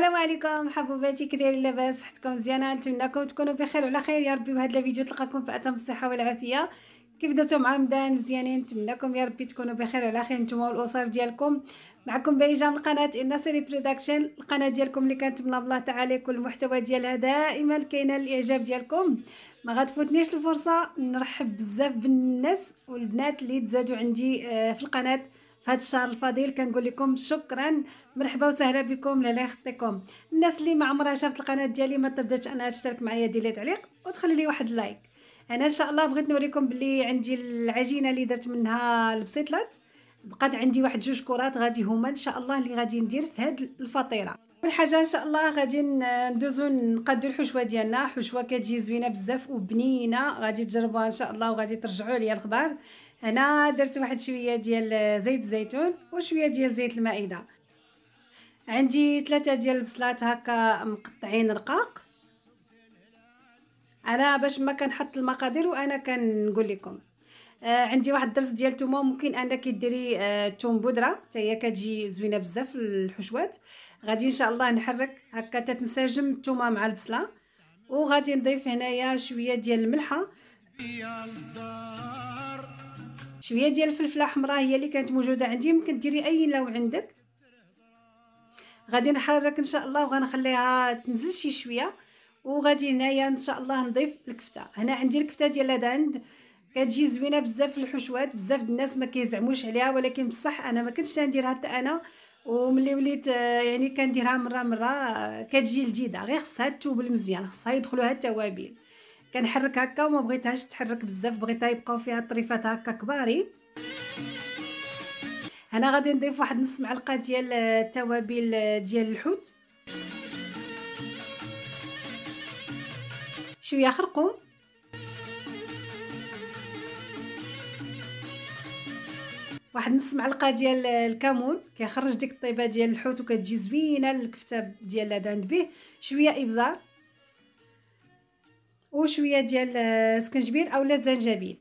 السلام عليكم حبوباتي، كي دايرين؟ لاباس؟ صحتكم مزيانه؟ نتمنىكم تكونوا بخير وعلى خير يا ربي. وهذا الفيديو تلقاكم في اتم الصحه والعافيه. كيف درتوا مع رمضان؟ مزيانين؟ نتمنىكم يا ربي تكونوا بخير وعلى خير نتوما والاسر ديالكم. معكم بيجا من قناه النصري برودكشن، القناه ديالكم اللي كنتمنى بالله تعالى كل المحتوى ديالها دائما كاينه الاعجاب ديالكم. ما غتفوتنيش الفرصه نرحب بزاف بالناس والبنات اللي تزادوا عندي في القناه في هذا الشهر الفضيل. كنقول لكم شكرا، مرحبا وسهلا بكم. لا يخطيكم. الناس اللي ما عمرها شافت القناه ديالي ما تردش انها تشترك معايا، دير لي تعليق وتخلي لي واحد اللايك. انا ان شاء الله بغيت نوريكم بلي عندي العجينه اللي درت منها البسيطلات. بقات عندي واحد جوج كرات غادي هما ان شاء الله اللي غادي ندير في هذه الفطيره. اول حاجه ان شاء الله غادي ندوزو نقادو الحشوه ديالنا. حشوه كتجي زوينه بزاف وبنينه، غادي تجربوها ان شاء الله وغادي ترجعوا لي الخبار. هنا درت واحد شويه ديال زيت الزيتون وشويه ديال زيت المائده. عندي 3 ديال البصلات هكا مقطعين رقاق. انا باش ما كنحط المقادير وانا كنقول لكم. عندي واحد الدرس ديال الثومه، ممكن انك ديري ثوم بودره حتى هي كتجي زوينه بزاف الحشوات. غادي ان شاء الله نحرك هكا تتنسجم الثومه مع البصله، وغادي نضيف هنايا شويه ديال الملحه، شويه ديال الفلفله حمراء هي اللي كانت موجوده عندي، ممكن ديري اي لون عندك. غادي نحرك ان شاء الله وغنخليها تنزل شي شويه، وغادي هنايا ان شاء الله نضيف الكفته. هنا عندي الكفته ديال لاداند كتجي زوينه بزاف في الحشوات. بزاف الناس ما كيزعموش عليها، ولكن بصح انا ما كنتش نديرها حتى انا، وملي وليت يعني كنديرها مره كتجي لذيذه. غير خصها توبل مزيان، خصها يدخلوها التوابل. كنحرك هكا وما بغيتهاش تحرك بزاف، بغيتها يبقاو فيها الطريفات هكا كبارين. هنا غادي نضيف واحد نص معلقه ديال التوابل ديال الحوت، شويه خرقوم، واحد نص معلقه ديال الكمون كيخرج ديك الطيبه ديال الحوت وكتجي زوينه الكفته ديال لاداند به. شويه ابزار وشويه ديال سكنجبير اولا زنجبيل،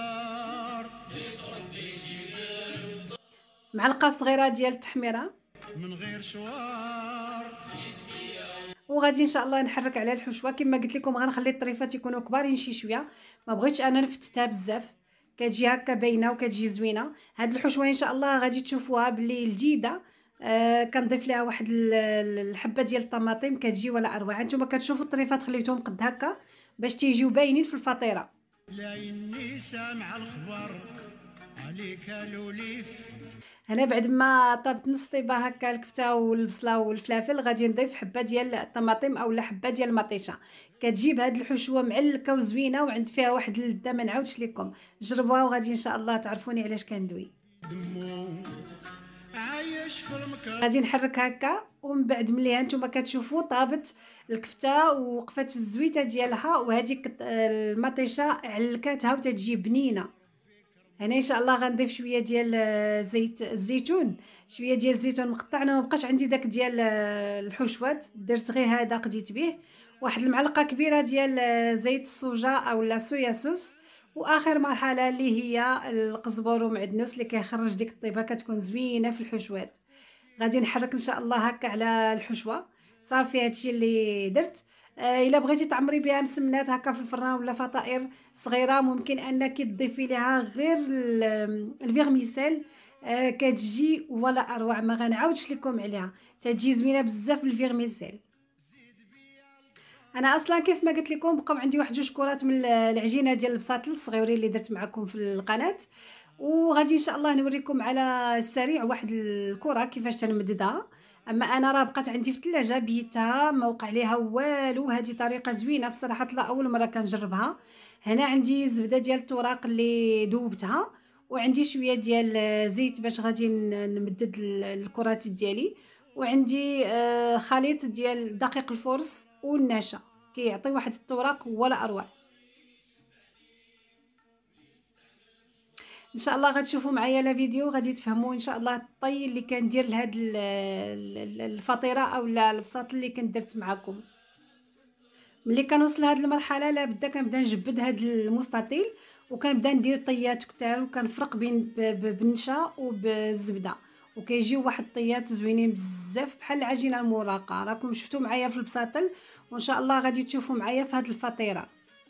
معلقه صغيره ديال التحميره من غير شوار. وغادي ان شاء الله نحرك على الحشوه. كما قلت لكم غنخلي الطريفات يكونوا كبارين شي شويه، ما بغيتش انا نفتتها بزاف، كتجي هكا باينه وكتجي زوينه. هاد الحشوه ان شاء الله غادي تشوفوها بلي لذيذه. كنضيف لها واحد الحبه ديال الطماطم كتجي ولا اروع. نتوما كتشوفوا الطريفات خليتهم قد هكا باش تيجيو باينين في الفطيره. لايني سامع الخبر عليك لوليف. هنا بعد ما طابت نص طيبه هكا الكفته والبصله والفلافل، غادي نضيف حبه ديال الطماطم اولا حبه ديال المطيشه. كتجيب هاد الحشوه معلكه وزوينه وعند فيها واحد اللذه ما نعاودش لكم. جربوها وغادي ان شاء الله تعرفوني علاش كندوي. غادي نحرك هكا، ومن بعد ملي هانتوما كتشوفوا طابت الكفته ووقفت الزويته ديالها وهذيك المطيشه علكاتها وتتجي بنينه. هنا ان شاء الله غنضيف شويه ديال زيت الزيتون، شويه ديال الزيتون مقطع. انا ما بقاش عندي داك ديال الحشوات، درت غير هذا قديت به. واحد المعلقه كبيره ديال زيت الصوجا اولا صويا صوص. واخر مرحله اللي هي القزبر ومعدنوس اللي كيخرج ديك الطيبه كتكون زوينه في الحشوات. غادي نحرك ان شاء الله هكا على الحشوه. صافي هادشي اللي درت. الا بغيتي تعمري بها مسمنات هكا في الفران ولا فطائر صغيره، ممكن انك تضيفي لها غير الفيرميسيل. كتجي ولا اروع، ما غنعاودش لكم عليها، تجي زوينه بزاف بالفيرميسيل. انا اصلا كيف ما قلت لكم بقاو عندي واحد جوج كرات من العجينه ديال البساطل الصغيورين اللي درت معكم في القناه، وغادي ان شاء الله نوريكم على السريع واحد الكره كيفاش تنمددها. اما انا راه بقات عندي في الثلاجه بيتها ما وقع ليها والو. هذه طريقه زوينه بصراحه، لا اول مره كنجربها. هنا عندي زبده ديال التوراق اللي ذوبتها، وعندي شويه ديال زيت باش غادي نمدد الكرات ديالي، وعندي خليط ديال دقيق الفرص والنشا كيعطي واحد التوراق ولا اروع. ان شاء الله غتشوفوا معايا لا فيديو غادي تفهموا ان شاء الله الطي اللي كندير لهاد الفطيره اولا البساط اللي كنت درت معكم. ملي كنوصل لهاد المرحله لا بدا كنبدا نجبد هاد المستطيل، وكنبدا ندير طيات كتار، وكنفرق بين بالنشا وبالزبده، وكيجيو واحد الطيات زوينين بزاف بحال العجينه المراقه. راكم شفتوا معايا في البساطل، وان شاء الله غادي تشوفوا معايا في هذه الفطيره.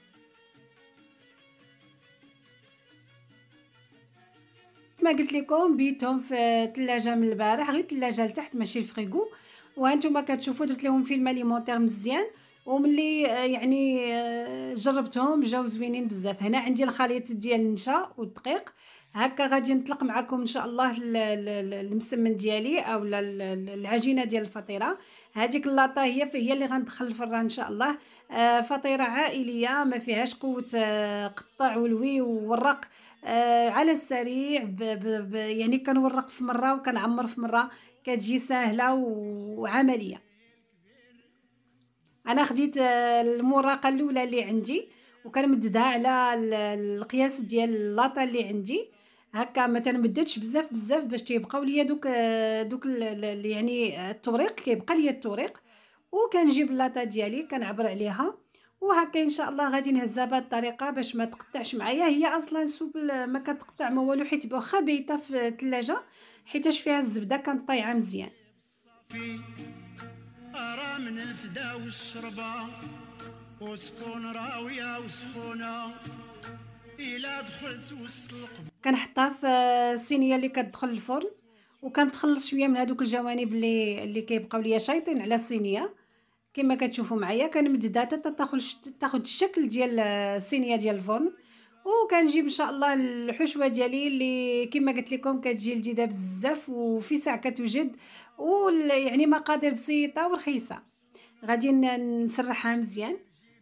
كما قلت لكم بيتهم في الثلاجه من البارح، غير الثلاجه لتحت ماشي الفريغو. وانتم كتشوفوا درت لهم فيلم اليمونتير مزيان، وملي يعني جربتهم جاو زوينين بزاف. هنا عندي الخليط ديال النشا والدقيق. هكا غادي نطلق معكم ان شاء الله المسمن ديالي او العجينه ديال الفطيره. هذيك اللاطه هي اللي غندخل الفران ان شاء الله. فطيره عائليه ما فيهاش قوه قطع ولوي وورق. على السريع يعني كنورق في مره وكنعمر في مره، كتجي ساهله وعمليه. انا خديت المراقه الاولى اللي عندي وكنمددها على القياس ديال اللاطه اللي عندي. هكا ما تنمددش بزاف باش تيبقاو ليا دوك يعني التوريق، كيبقى ليا التوريق. وكنجيب اللاطه ديالي كنعبر عليها، وهكا ان شاء الله غادي نهزها بهذه الطريقه باش ما تقطعش معايا. هي اصلا سوبل ما كتقطع ما والو، حيت واخا بيته في الثلاجه حيتاش فيها الزبده كانت طايعه مزيان. أرى من الفدا والشربة وسكون راوية وسخونة إلا دخلت وسط القبور. كنحطها في الصينية اللي كتدخل الفرن، وكنتخلص شوية من هذوك الجوانب اللي كيبقاو ليا شايطين على الصينية. كما كتشوفوا معايا كنمددها حتى تاخذ الشكل ديال الصينية ديال الفرن. وكنجيب ان شاء الله الحشوه ديالي اللي كما قلت لكم كتجي لذيذه بزاف وفي ساعه كتوجد، ويعني مقادير بسيطه ورخيصه. غادي نسرحها مزيان.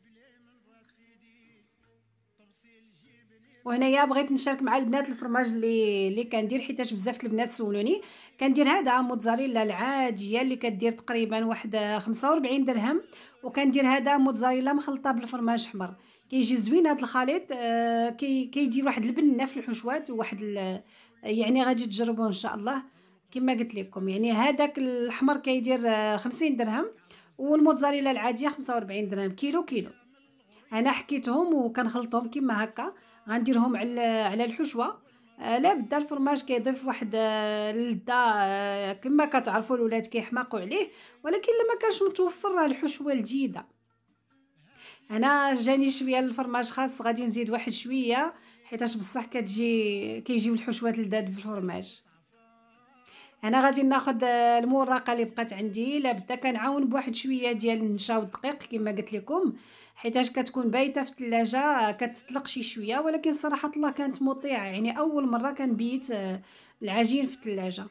وهنايا بغيت نشارك مع البنات الفرماج اللي كندير، حيتاش بزاف البنات سولوني. كندير هذا موتزاريلا العاديه اللي كدير تقريبا واحد 45 درهم، وكندير هذا موتزاريلا مخلطه بالفرماج حمر. كيجي زوين هذا الخليط. كيدير واحد البنه في الحشوات وواحد يعني غادي تجربوه ان شاء الله. كما قلت لكم يعني هذاك الحمر كيدير 50 درهم، والموتزاريلا العاديه 45 درهم كيلو. انا حكيتهم وكنخلطهم كما هكا. غنديرهم على الحشوه. لا بدا الفرماج كيضيف واحد اللذه. كما كتعرفوا الولاد كيحماقوا عليه، ولكن لما كانش متوفر راه الحشوه الجيده. انا جاني شويه الفرماج خاص، غادي نزيد واحد شويه حيتاش بصح كيجيو الحشوات لذاد بالفرماج. انا غادي ناخذ المراقه اللي بقات عندي، لابد كنعاون بواحد شويه ديال النشا والدقيق كما قلت لكم، حيتاش كتكون بايته في الثلاجه كتطلق شي شويه. ولكن صراحه الله كانت مطيعه، يعني اول مره كنبيت العجين في الثلاجه.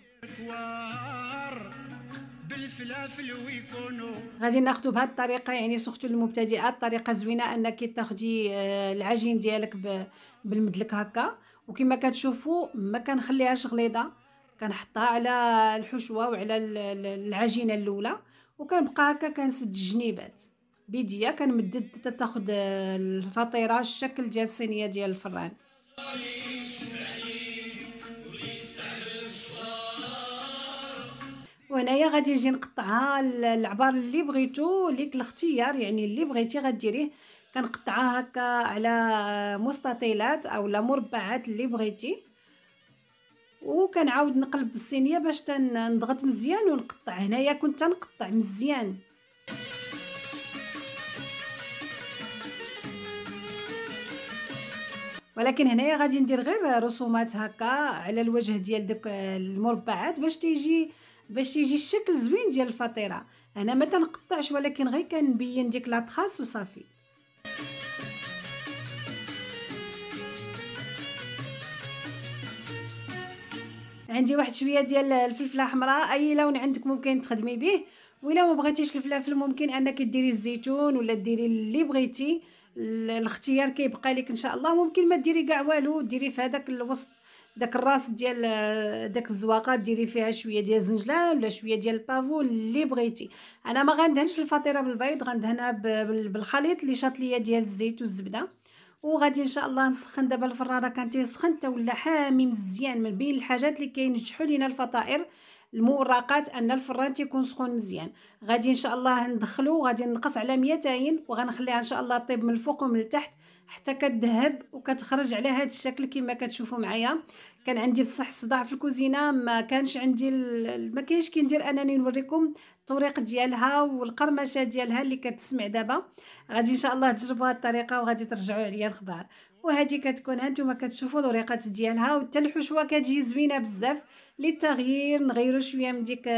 بالفلافل ويكونوا غادي ناخذ بهذه الطريقه، يعني سختو للمبتدئات طريقه زوينه انك تاخدي العجين ديالك بالمدلك هكا. وكما كتشوفوا ما كنخليهاش غليظه، كنحطها على الحشوه وعلى العجينه الاولى، وكنبقى هكا كنسد الجنيبات بيديا كنمدد حتى تاخذ الفطيره الشكل ديال الصينيه ديال الفران. وهنايا غادي نجي نقطعها العبار اللي بغيتو، ليك الاختيار يعني اللي بغيتي غديريه. كنقطعها هكا على مستطيلات او مربعات اللي بغيتي، وكنعاود نقلب بالصينيه باش نضغط مزيان ونقطع. هنايا كنت نقطع مزيان. ولكن هنايا غادي ندير غير رسومات هكا على الوجه ديال داك المربعات باش تيجي الشكل زوين ديال الفطيره. انا ما تنقطعش، ولكن غير كنبين ديك لاطخاس وصافي. عندي واحد شويه ديال الفلفله حمراء، اي لون عندك ممكن تخدمي به. وإلا ما بغيتيش الفلافل ممكن انك ديري الزيتون ولا ديري اللي بغيتي. الاختيار كيبقى لك ان شاء الله. ممكن ما ديري كاع والو، ديري في هذاك الوسط داك الراس ديال داك الزواقه ديري فيها شويه ديال الزنجلان ولا شويه ديال البافو اللي بغيتي. انا ما غندهنش الفطيره بالبيض، غندهنها بالخليط اللي شاط ليا ديال الزيت والزبده. وغادي ان شاء الله نسخن دابا الفران، راه كان تيسخن حتى ولا حامي مزيان. من بين الحاجات اللي كينجحوا لينا الفطائر المورقات ان الفران تيكون سخون مزيان. غادي ان شاء الله ندخلو، غادي نقص على 200 وغنخليها ان شاء الله طيب من الفوق ومن التحت حتى كتذهب وكتخرج على هذا الشكل كما كتشوفوا معايا. كان عندي بصح صداع في الكوزينه، ما كانش عندي ما كاينش كي ندير انني نوريكم الطريق ديالها والقرمشه ديالها اللي كتسمع دابا. غادي ان شاء الله تجربوا هذه الطريقه وغادي ترجعوا عليا الخبار. وهذه كتكون هانتوما كتشوفوا الوريقات ديالها، وحتى الحشوه كتجي زوينه بزاف. للتغيير نغيروا شويه من ديك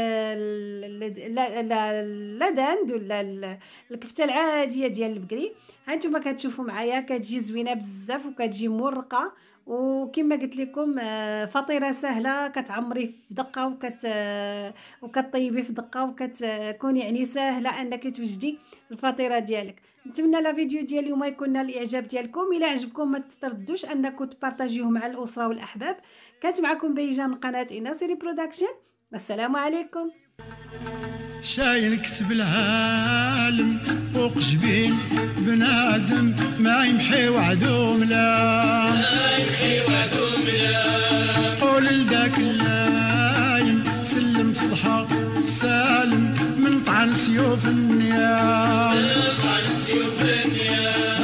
لا داند ولا الكفته العاديه ديال البقري. هانتوما كتشوفوا معايا كتجي زوينه بزاف وكتجي مرقه. وكما قلت لكم فطيره سهله كتعمري في دقه وكطيبي في دقه وكتكون يعني سهله انك توجدي الفطيره ديالك. نتمنى لا فيديو ديال اليوم يكون نال الاعجاب ديالكم. الى عجبكم ما تردوش انكم تبارطاجيوه مع الاسره والاحباب. كانت معكم بيجه من قناه إناسيري برودكشن. والسلام عليكم. شايل كتب العالم فوق جبين بنادم ما يمحي وعدو ملا، قول لذاك اللايم سلم تضحى سالم من طعن سيوف النيام.